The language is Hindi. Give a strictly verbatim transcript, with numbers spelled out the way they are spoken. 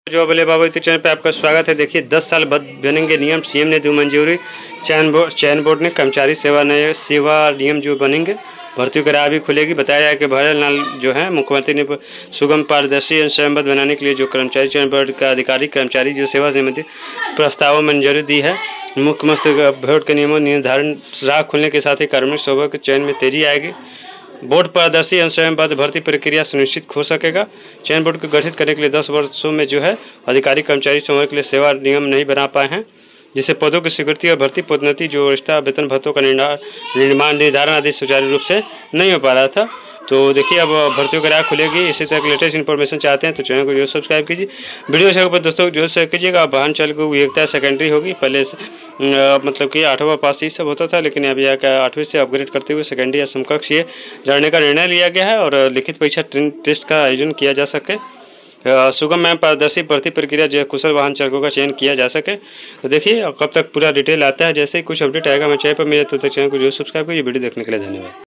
जो बोले बाबू यूट्यूब चैनल पे आपका स्वागत है। देखिए दस साल बाद बनेंगे नियम, सीएम ने दी मंजूरी। चयन बोर्ड चयन बोर्ड ने कर्मचारी सेवा नए सेवा नियम जो बनेंगे, भर्ती की राह भी खुलेगी। बताया जाए कि भरल लाल जो है मुख्यमंत्री ने सुगम पारदर्शी एवं स्वयंबद्ध बनाने के लिए जो कर्मचारी चयन बोर्ड का अधिकारी कर्मचारी जो सेवा संबंधी प्रस्तावों में मंजूरी दी है। मुख्यमंत्री बोर्ड के नियमों निर्धारण राह खुलने के साथ ही कार्मिक सेवा के चयन में तेजी आएगी। बोर्ड पारदर्शी एवं स्वयंबद्ध भर्ती प्रक्रिया सुनिश्चित हो सकेगा। चयन बोर्ड को गठित करने के लिए दस वर्षों में जो है अधिकारी कर्मचारी समूह के लिए सेवा नियम नहीं बना पाए हैं, जिससे पदों की स्वीकृति और भर्ती पदोन्नति जो रिश्ता वेतन भत्तों का निर्माण निर्धारण आदि सुचारू रूप से नहीं हो पा रहा था। तो देखिए अब भर्तियों की राह खुलेगी। इसी तरह लेटेस्ट इन्फॉर्मेशन चाहते हैं तो चैनल को जरूर सब्सक्राइब कीजिए। वीडियो से ऊपर दोस्तों जरूर शेयर कीजिएगा। वाहन चालक को योग्यता सेकेंडरी होगी। पहले आ, मतलब कि आठवां पास ये सब होता था, लेकिन अभी आकर आठवीं से अपग्रेड करते हुए सेकेंडरी या समकक्ष ये जानने का निर्णय लिया गया है और लिखित परीक्षा टेस्ट का आयोजन किया जा सके। सुगम एवं पारदर्शी भर्ती प्रक्रिया जो कुशल वाहन चालकों का चयन किया जा सके। तो देखिए कब तक पूरा डिटेल आता है। जैसे ही कुछ अपडेट आएगा मैं चैनल पर मिले तो चैनल को जरूर सब्सक्राइब कीजिए। वीडियो देखने के लिए धन्यवाद।